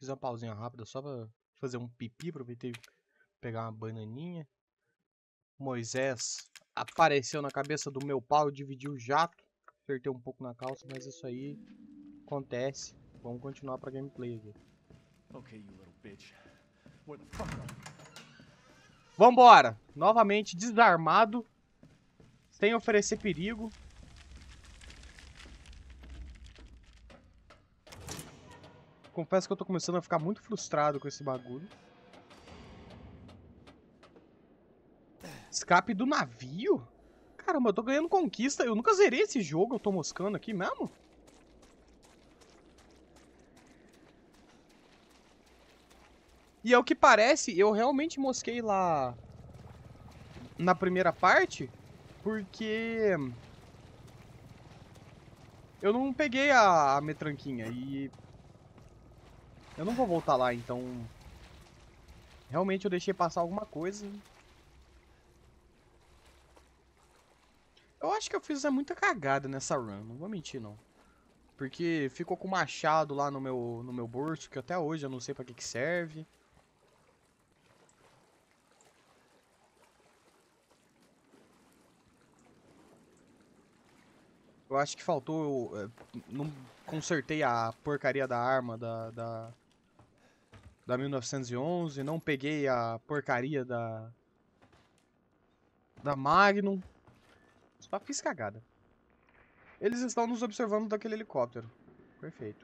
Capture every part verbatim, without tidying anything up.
uma pausinha rápida só pra fazer um pipi, aproveitei pegar uma bananinha. Moisés apareceu na cabeça do meu pau e dividiu o jato. Apertei um pouco na calça, mas isso aí acontece. Vamos continuar pra gameplay aqui. Okay, you little bitch. Where the fuck are you? Vambora! Novamente desarmado, sem oferecer perigo. Confesso que eu tô começando a ficar muito frustrado com esse bagulho. Escape do navio? Caramba, eu tô ganhando conquista. Eu nunca zerei esse jogo, eu tô moscando aqui mesmo? E ao que parece, eu realmente mosquei lá na primeira parte, porque eu não peguei a, a metranquinha e eu não vou voltar lá, então realmente eu deixei passar alguma coisa. Eu acho que eu fiz muita cagada nessa run, não vou mentir não. Porque ficou com o machado lá no meu, no meu bolso, que até hoje eu não sei pra que que serve. Eu acho que faltou... Eu, não consertei a porcaria da arma da, da, da mil novecentos e onze, não peguei a porcaria da, da Magnum. Só fiz cagada. Eles estão nos observando daquele helicóptero. Perfeito.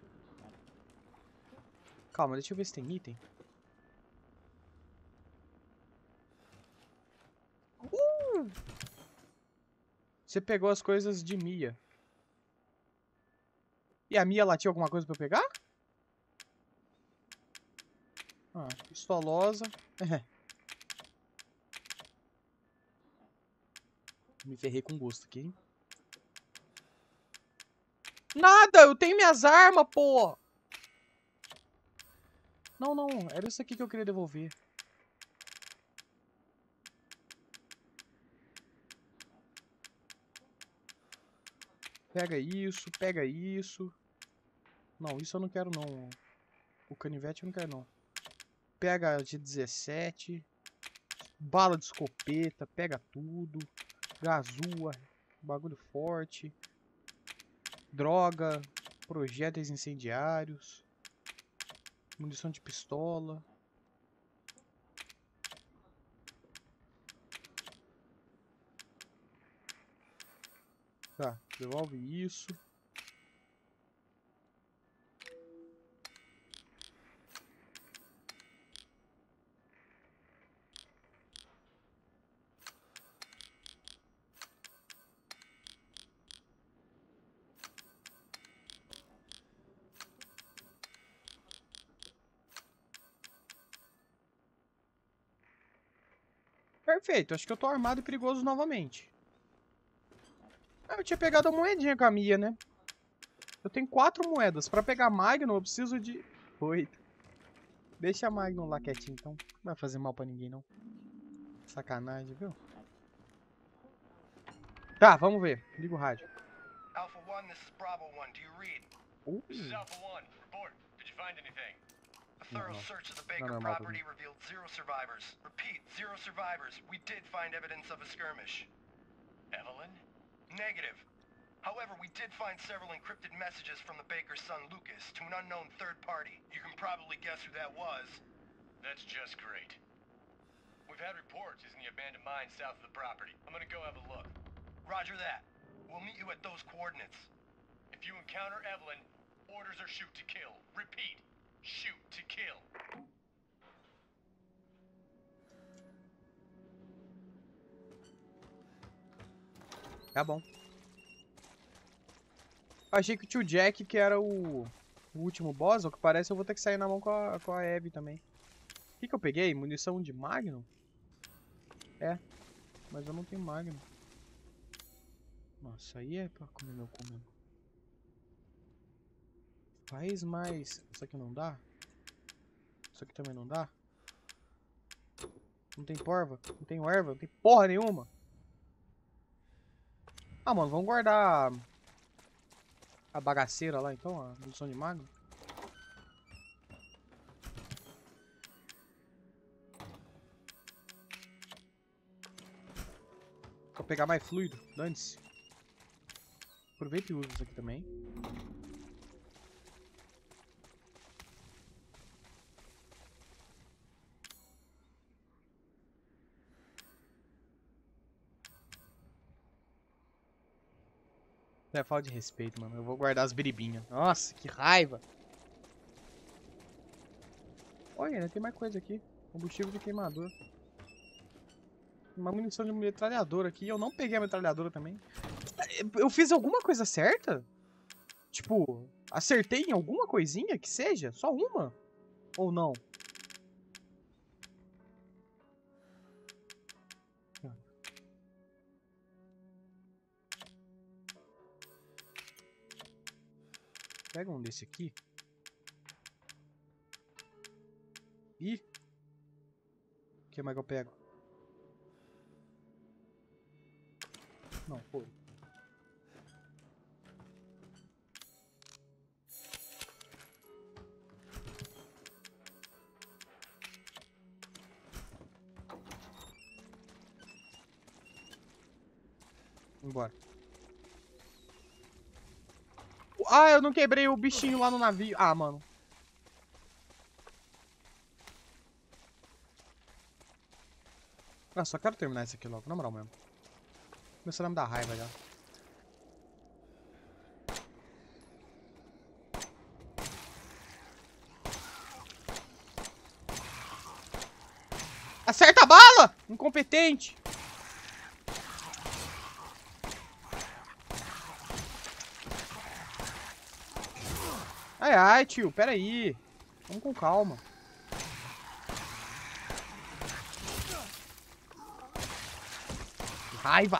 Calma, deixa eu ver se tem item. Uh! Você pegou as coisas de Mia. E a Mia lá tinha alguma coisa pra eu pegar? Ah, pistolosa. Me ferrei com gosto aqui, hein? Nada! Eu tenho minhas armas, pô! Não, não. Era isso aqui que eu queria devolver. Pega isso, pega isso. Não, isso eu não quero não. O canivete eu não quero não. Pega a G dezessete. Bala de escopeta, pega tudo. Gazua, bagulho forte. Droga, projéteis incendiários. Munição de pistola. Tá, devolve isso. Perfeito, acho que eu tô armado e perigoso novamente. Ah, eu tinha pegado a moedinha com a Mia, né? Eu tenho quatro moedas. Pra pegar Magnum eu preciso de oito. Deixa a Magnum lá quietinho, então. Não vai fazer mal pra ninguém, não. Sacanagem, viu? Tá, vamos ver. Liga o rádio. Alpha one, this is Bravo one. Do you read? Uh, This is Alpha One. Report. Did you find anything? A thorough no. search of the No, Baker no, no, property revealed zero survivors. Repeat, zero survivors. We did find evidence of a skirmish. Evelyn? Negative. However, we did find several encrypted messages from the Baker's son Lucas to an unknown third party. You can probably guess who that was. That's just great. We've had reports using the abandoned mine south of the property. I'm gonna go have a look. Roger that. We'll meet you at those coordinates. If you encounter Evelyn, orders are shoot to kill. Repeat, shoot to kill. Tá bom. Achei que o tio Jack, que era o, o último boss, ao que parece eu vou ter que sair na mão com a, com a Abby também. O que que eu peguei? Munição de Magnum? É, mas eu não tenho Magnum. Nossa, aí é pra comer meu cu mesmo. Faz mais... Isso aqui não dá? Isso aqui também não dá? Não tem porva? Não tem erva? Não tem porra nenhuma? Ah, mano, vamos guardar... A bagaceira lá, então, a munição de mago. Pra pegar mais fluido. Dane-se. Aproveita e usa isso aqui também. É falta de respeito, mano. Eu vou guardar as biribinhas. Nossa, que raiva. Olha, ainda tem mais coisa aqui. Combustível de queimador. Uma munição de metralhadora aqui. Eu não peguei a metralhadora também. Eu fiz alguma coisa certa? Tipo, acertei em alguma coisinha que seja? Só uma? Ou não? Pega um desse aqui. Ih. O que mais que eu pego? Não, foi. Embora. Ah, eu não quebrei o bichinho lá no navio. Ah, mano. Ah, só quero terminar isso aqui logo, na moral mesmo. Começando a me dar raiva já. Acerta a bala! Incompetente! Ai, ai, tio, pera aí. Vamos com calma. Que raiva!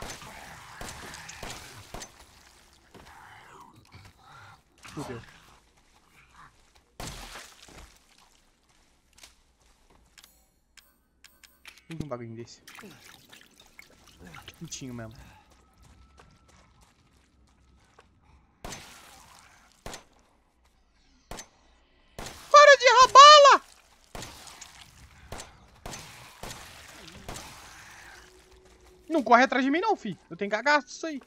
Fudeu. Fiz um bagulho desse. Quentinho mesmo. Para de errar bala! Não corre atrás de mim não, fi. Eu tenho que cagar isso aí.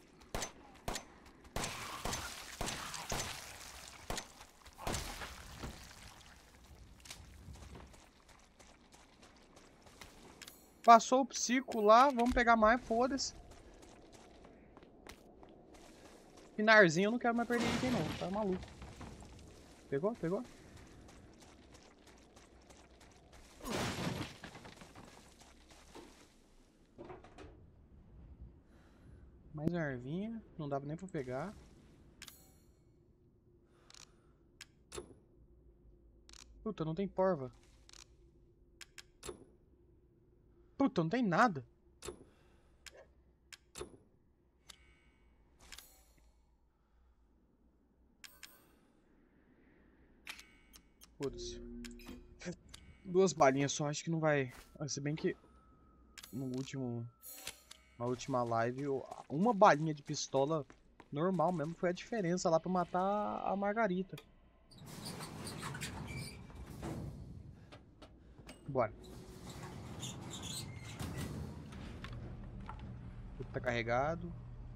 Passou o psico lá, vamos pegar mais, foda-se. Finarzinho eu não quero mais perder ninguém não, tá maluco. Pegou? Pegou? Mais uma ervinha, não dava nem pra pegar. Puta, não tem porva. Puta, não tem nada. Foda-se. Duas balinhas só, acho que não vai... Se bem que no último... Na última live, uma balinha de pistola normal mesmo foi a diferença lá pra matar a Margarita. Bora. Tá carregado.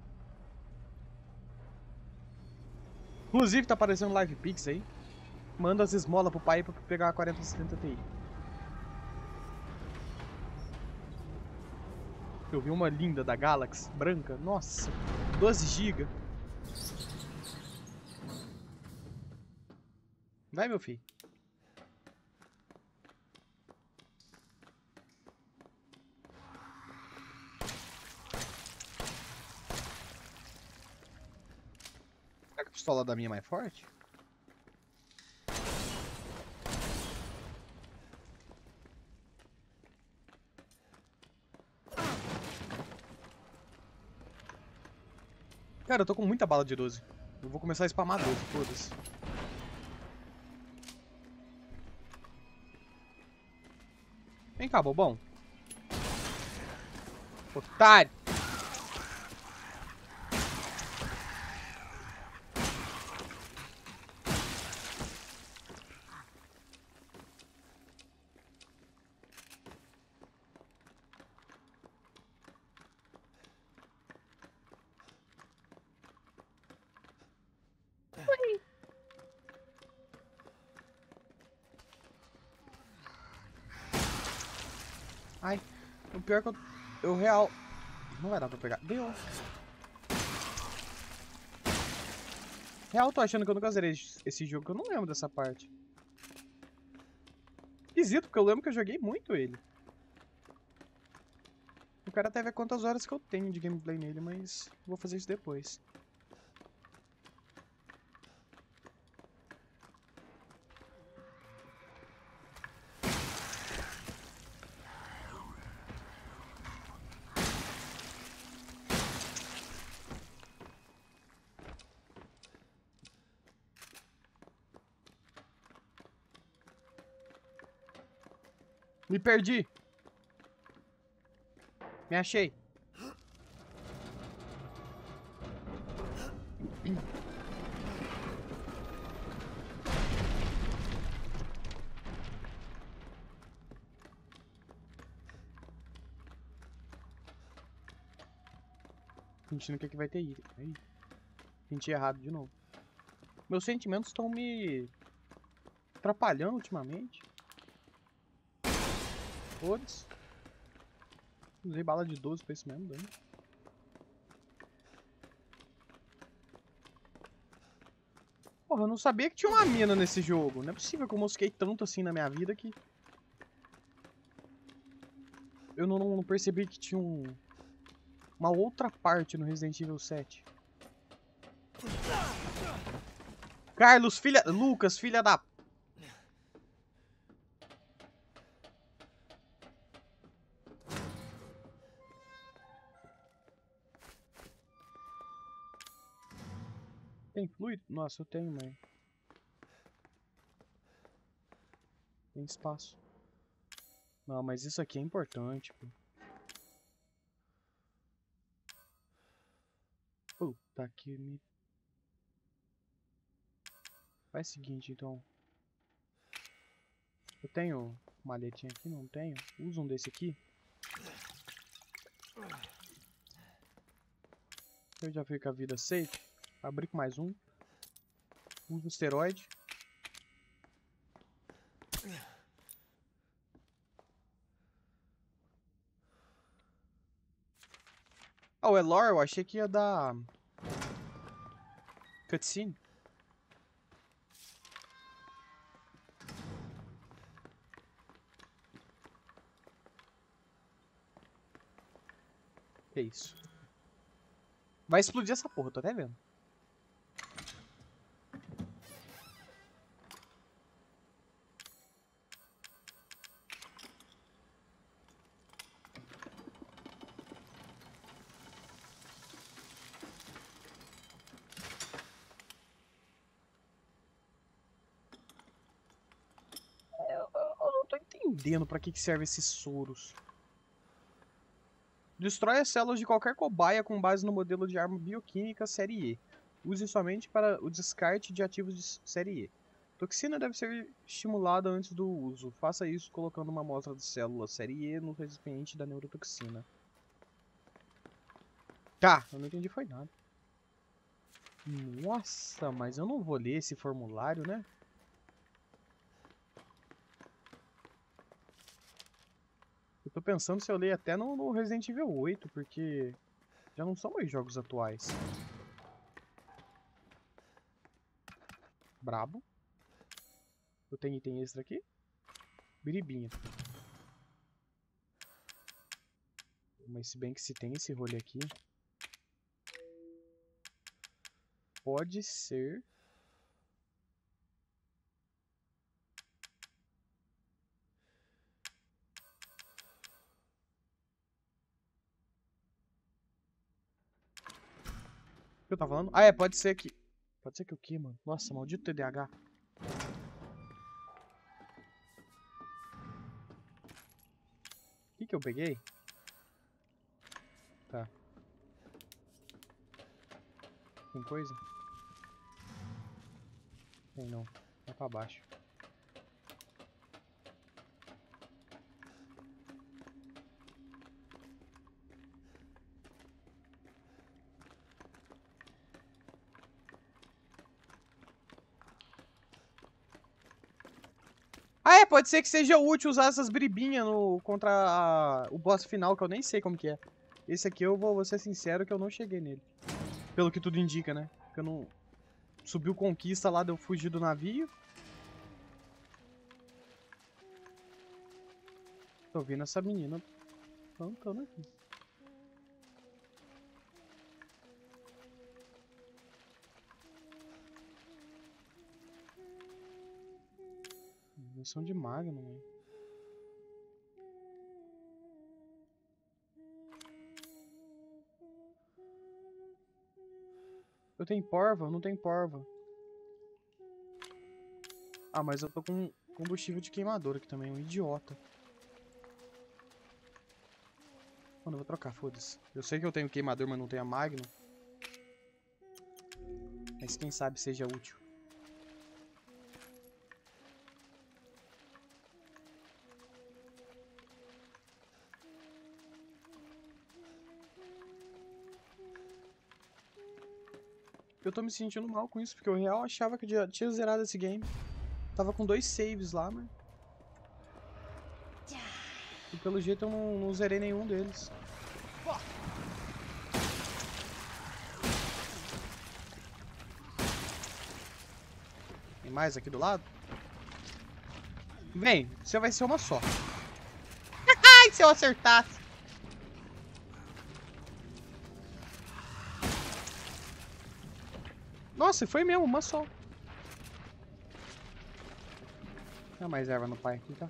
Inclusive tá aparecendo Live Pix aí. Manda as esmolas pro pai pra pegar a quarenta setenta Ti. Eu vi uma linda da Galaxy, branca. Nossa, doze gigas. Vai, meu filho. Será que a pistola da minha é mais forte? Cara, eu tô com muita bala de doze. Eu vou começar a spamar doze, foda-se. Vem cá, bobão. Otário. Ai, o pior é que eu, eu real... Não vai dar pra pegar. Deu. Real, tô achando que eu nunca zerei esse jogo, que eu não lembro dessa parte. Esquisito, porque eu lembro que eu joguei muito ele. Eu quero até ver quantas horas que eu tenho de gameplay nele, mas vou fazer isso depois. Me perdi. Me achei. Sentindo que aqui vai ter item. Aí. Senti errado de novo. Meus sentimentos estão me atrapalhando ultimamente. Foda-se. Usei bala de doze pra isso mesmo, dano. Porra, eu não sabia que tinha uma mina nesse jogo. Não é possível que eu mosquei tanto assim na minha vida que... Eu não, não percebi que tinha um... uma outra parte no Resident Evil sete. Carlos, filha... Lucas, filha da... Tem fluido? Nossa, eu tenho, mãe. Tem espaço. Não, mas isso aqui é importante, pô. Puta que me... Faz o seguinte, então. Eu tenho malhetinha aqui? Não tenho. Usa um desse aqui. Eu já fico com a vida safe. Abri com mais um. Usa o esteroide. Ah, o Elor, eu achei que ia dar... cutscene. Que isso? Vai explodir essa porra, tô até vendo. Eu, eu, eu não tô entendendo pra que, que serve esses soros. Destrói as células de qualquer cobaia com base no modelo de arma bioquímica série E. Use somente para o descarte de ativos de série E. Toxina deve ser estimulada antes do uso. Faça isso colocando uma amostra de célula série E no recipiente da neurotoxina. Tá, eu não entendi foi nada. Nossa, mas eu não vou ler esse formulário, né? Eu tô pensando se eu leio até no, no Resident Evil oito, porque já não são mais jogos atuais. Brabo. Eu tenho item extra aqui. Biribinha. Mas se bem que se tem esse rolê aqui... Pode ser... O que eu tava falando? Ah, é, pode ser que... Pode ser que o quê, mano? Nossa, maldito T D A H. O que que eu peguei? Tá. Tem coisa? Tem não. Vai pra baixo. Ah, é, pode ser que seja útil usar essas bribinhas no, contra a, o boss final, que eu nem sei como que é. Esse aqui eu vou, vou ser sincero que eu não cheguei nele. Pelo que tudo indica, né? Porque eu não... Subiu conquista lá, deu fugir do navio. Tô vendo essa menina cantando aqui. Versão de Magnum, né? Eu tenho porva? Não tem porva. Ah, mas eu tô com combustível de queimador aqui também, um idiota. Mano, eu vou trocar, foda-se. Eu sei que eu tenho queimador, mas não tenho a Magnum. Mas quem sabe seja útil. Eu tô me sentindo mal com isso, porque eu real achava que eu já tinha zerado esse game. Tava com dois saves lá, mas... E pelo jeito eu não, não zerei nenhum deles. Tem mais aqui do lado? Vem, você vai ser uma só. Ai, se eu acertasse! Nossa, foi mesmo, uma só. Não mais erva no pai aqui, tá?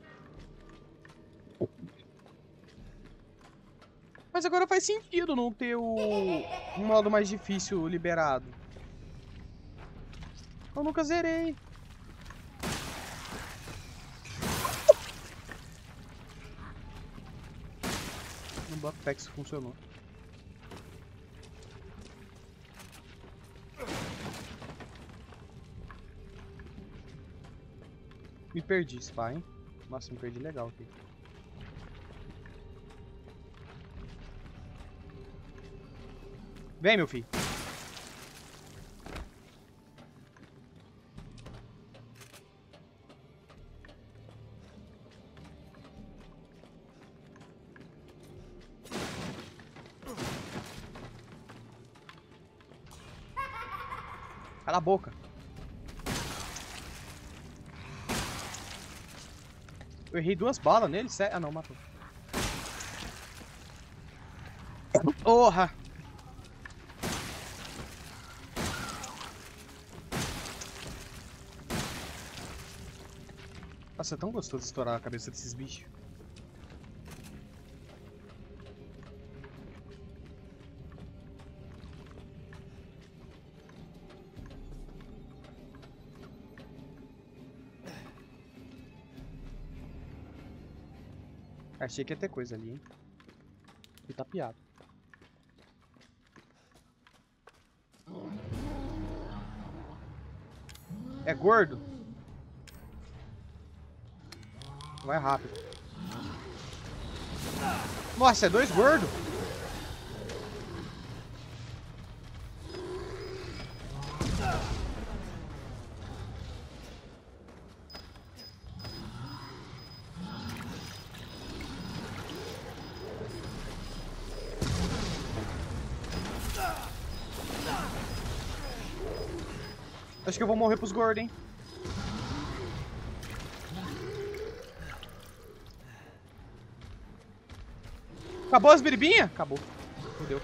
Mas agora faz sentido não ter o um modo mais difícil liberado. Eu nunca zerei. No Buckpacks funcionou. Me perdi, Spy, hein? Nossa, me perdi legal aqui. Vem, meu filho. Cala a boca. Eu errei duas balas nele, sério? Ah, não, matou. Porra! Nossa, é tão gostoso estourar a cabeça desses bichos. Achei que ia ter coisa ali, hein? E tá piado. É gordo? Vai rápido. Nossa, é dois gordos? Acho que eu vou morrer pros gordos, hein? Acabou as biribinhas? Acabou. Fudeu.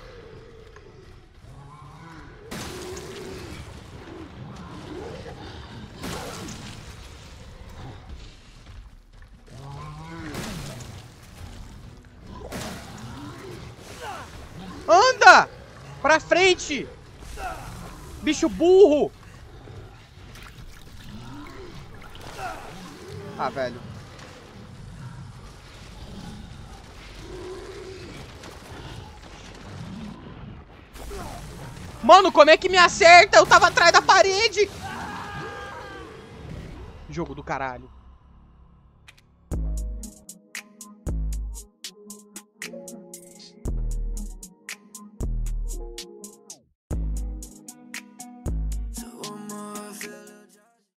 Anda! Pra frente! Bicho burro! Ah, velho. Mano, como é que me acerta? Eu tava atrás da parede! Jogo do caralho.